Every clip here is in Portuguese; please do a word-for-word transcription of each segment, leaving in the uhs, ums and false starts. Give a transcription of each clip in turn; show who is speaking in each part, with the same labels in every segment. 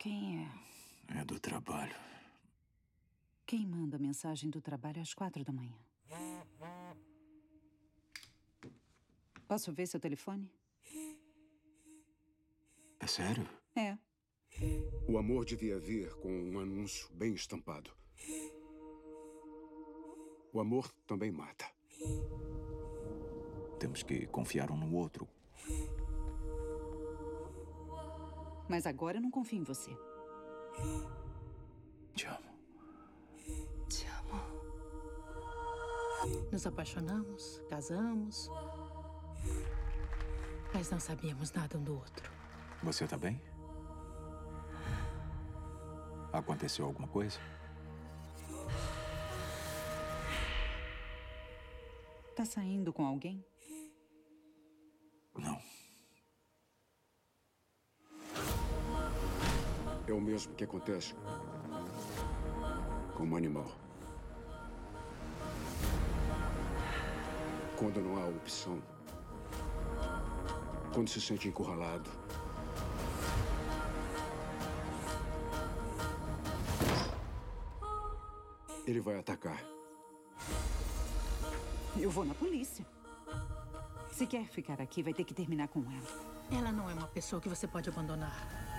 Speaker 1: Quem é?
Speaker 2: É do trabalho.
Speaker 1: Quem manda mensagem do trabalho às quatro da manhã? Posso ver seu telefone?
Speaker 2: É sério?
Speaker 1: É.
Speaker 3: O amor devia vir com um anúncio bem estampado. O amor também mata.
Speaker 2: Temos que confiar um no outro.
Speaker 1: Mas agora eu não confio em você.
Speaker 2: Te amo.
Speaker 4: Te amo. Nos apaixonamos, casamos, mas não sabíamos nada um do outro.
Speaker 2: Você tá bem? Aconteceu alguma coisa?
Speaker 1: Tá saindo com alguém?
Speaker 2: Não.
Speaker 3: É o mesmo que acontece com um animal. Quando não há opção. Quando se sente encurralado. Ele vai atacar.
Speaker 1: Eu vou na polícia. Se quer ficar aqui, vai ter que terminar com ela.
Speaker 4: Ela não é uma pessoa que você pode abandonar.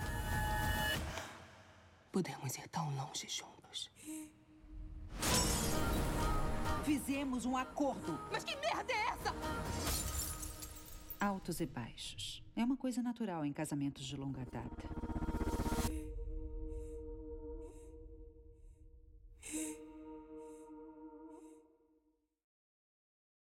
Speaker 5: Podemos ir tão longe juntos.
Speaker 1: Fizemos um acordo.
Speaker 5: Mas que merda é essa?
Speaker 1: Altos e baixos. É uma coisa natural em casamentos de longa data.